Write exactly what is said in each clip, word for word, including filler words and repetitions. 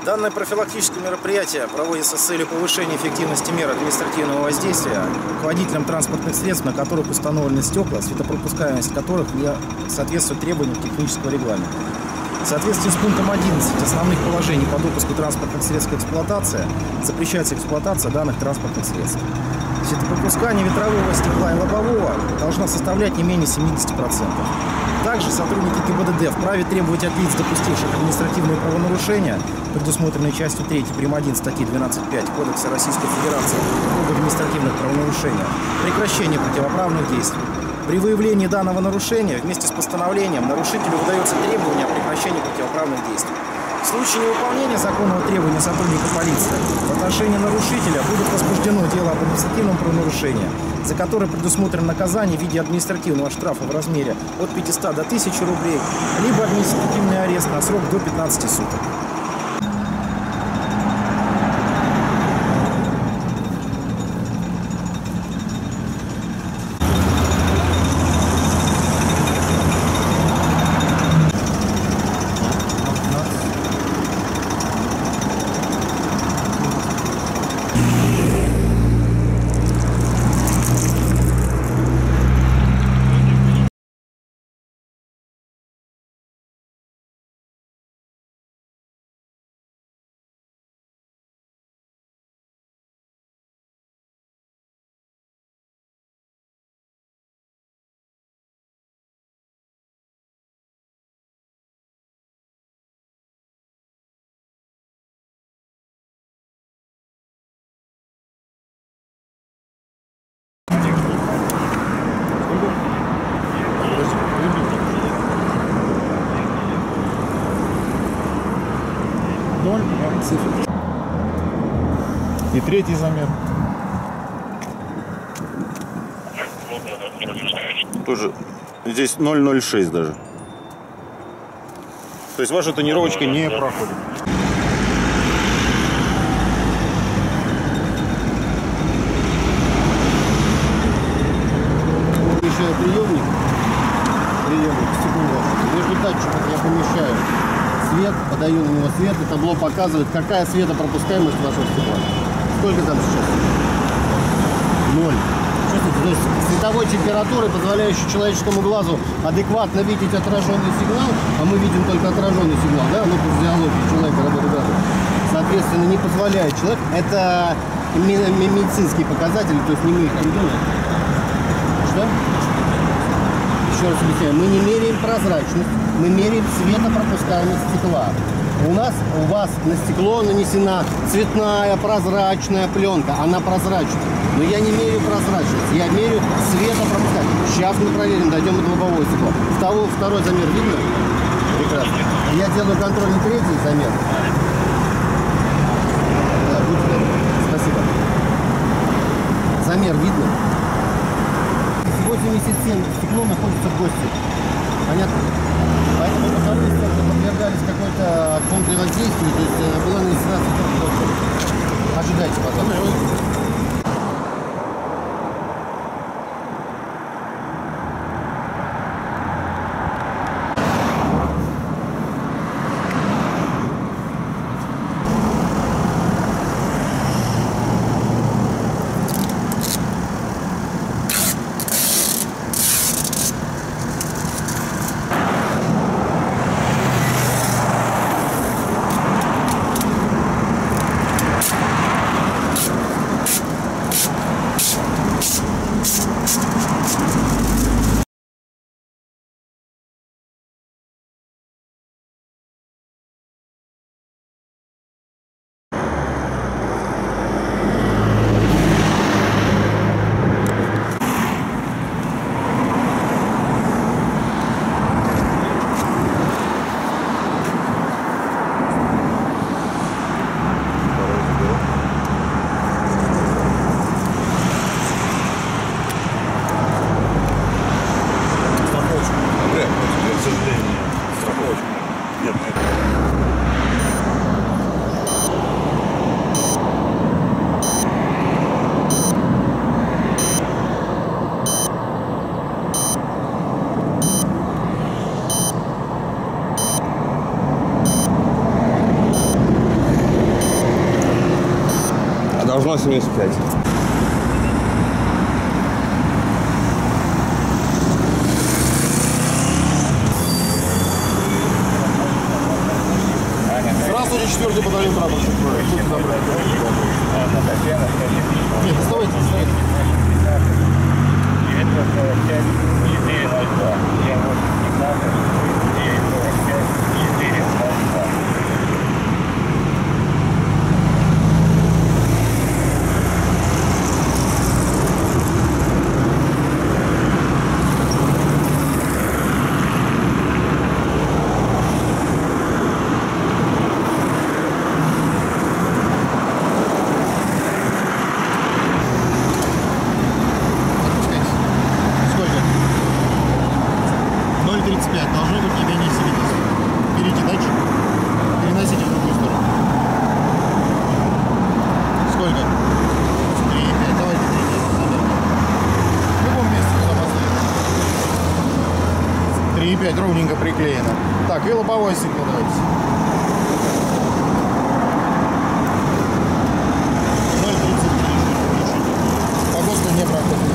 Данное профилактическое мероприятие проводится с целью повышения эффективности мер административного воздействия к водителям транспортных средств, на которых установлены стекла, светопропускаемость которых не соответствует требованиям технического регламента. В соответствии с пунктом одиннадцать основных положений по допуску транспортных средств к эксплуатации запрещается эксплуатация данных транспортных средств. Светопропускание ветрового стекла и лобового должно составлять не менее семидесяти процентов. Также сотрудники ГИБДД вправе требовать от лиц, допустивших административные правонарушения, предусмотренные частью третьей прим. один статьи двенадцать пять Кодекса Российской Федерации об административных правонарушениях, прекращение противоправных действий. При выявлении данного нарушения вместе с постановлением нарушителю выдается требование о прекращении противоправных действий. В случае невыполнения законного требования сотрудника полиции в отношении нарушителя будет возбуждено дело об административном правонарушении, за которое предусмотрено наказание в виде административного штрафа в размере от пятисот до тысячи рублей, либо административный арест на срок до пятнадцати суток. Цифры. И третий замер. Тоже здесь ноль ноль шесть даже. То есть ваша тонировочка не проходит. Помещаю приемник, приемник стекло. Между датчиков я помещаю свет, подаю на него свет, и табло показывает, какая светопропускаемость вашего стекла. Сколько там сейчас? Ноль. Чувствуете? То есть световой температуры, позволяющей человеческому глазу адекватно видеть отраженный сигнал, а мы видим только отраженный сигнал, да, ну по физиологии человека работы глаза, соответственно, не позволяет человек. Это медицинский показатель, то есть не мы их придумали. Что? Еще раз объясняю, мы не меряем прозрачность, мы меряем светопропускаемость стекла. У нас, у вас на стекло нанесена цветная прозрачная пленка, она прозрачная. Но я не меряю прозрачность, я меряю светопропускаемость. Сейчас мы проверим, дойдем до лобового стекла. Второй, второй замер видно? Прекрасно. Я делаю контрольный третий замер. Да, будь здоров. Спасибо. Замер видно? восемьдесят семь стекло находится в гости. Понятно? Поэтому по второй стороне подвергались какой-то пункт воздействия, то есть была нанесена светопропускаемость. Ожидайте, пожалуйста. два семьдесят пять. Здравствуйте, четвертый батальон прапорщик. Будьте добры. Нет, оставайтесь, оставайтесь. ноль тридцать пять. Должно быть не менее семидесяти. Берите датчик. Переносите в другую сторону. Сколько? три и пять. Давайте три и пять. В любом месте куда поставить. три и пять ровненько приклеено. Так, и лобовой сигнал давайте. ноль тридцать три. Погодка не проходит.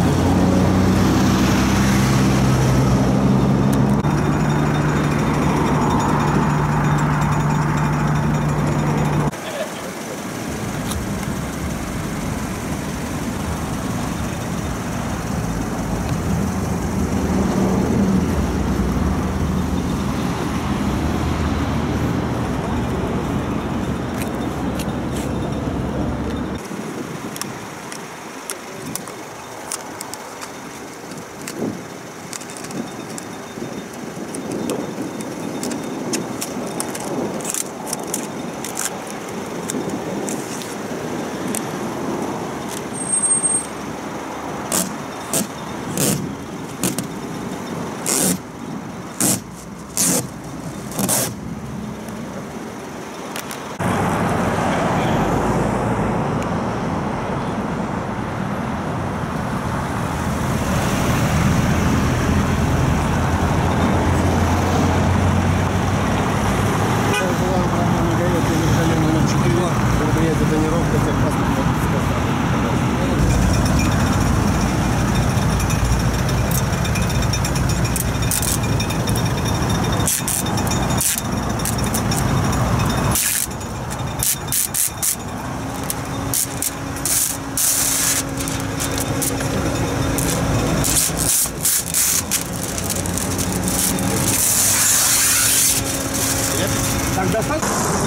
Так достаточно?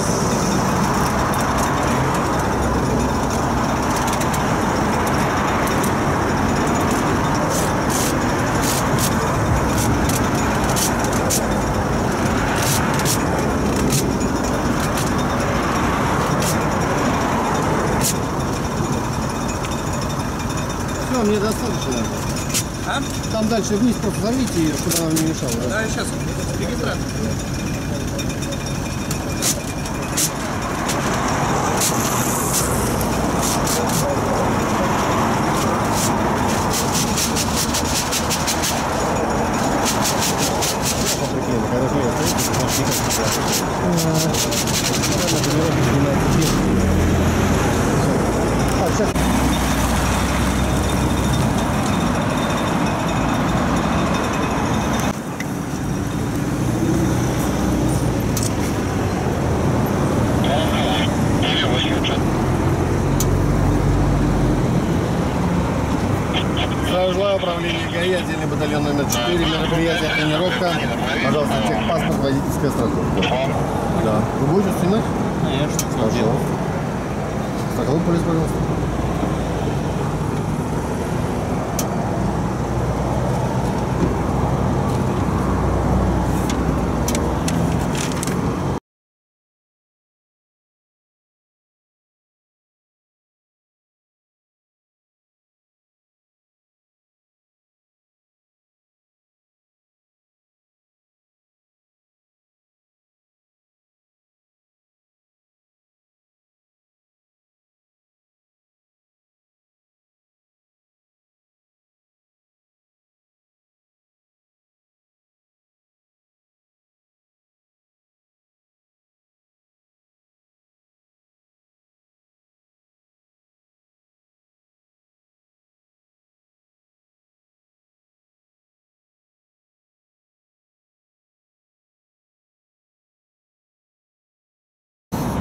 Все, мне достаточно. А? Там дальше вниз просто зовите ее, чтобы она не мешала. Да, сейчас. Регистратор. Желаю управление ГАИ, отдельный батальон номер четыре, мероприятие, тренировка. Пожалуйста, техпаспорт, водительская страховка. Да. Вы будете снимать? Конечно. Пожалуйста. Страховой полис, пожалуйста.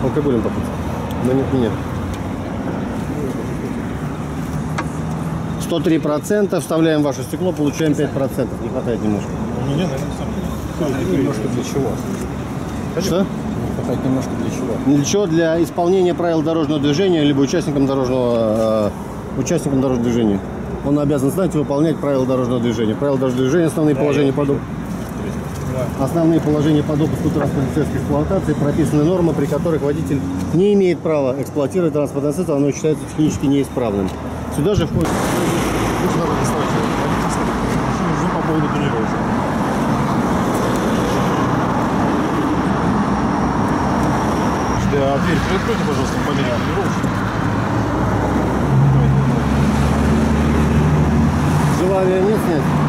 Алкоголем попить. Но нет, нет. сто три процента, вставляем в ваше стекло, получаем пять процентов. Не хватает немножко. Ну, нет, наверное, немножко для чего? Что? Не хватает немножко для чего? Для чего? Для исполнения правил дорожного движения, либо участникам дорожного, э, участникам дорожного движения. Он обязан знать и выполнять правила дорожного движения. Правила дорожного движения, основные да, положения по допуску. Да. Основные положения по допуску транспортной средств эксплуатации, прописаны нормы, при которых водитель не имеет права эксплуатировать транспортное средство, оно считается технически неисправным. Сюда же входит... По поводу тренировки. А дверь приоткройте, пожалуйста, померяем тренировочку. Желания нет снять?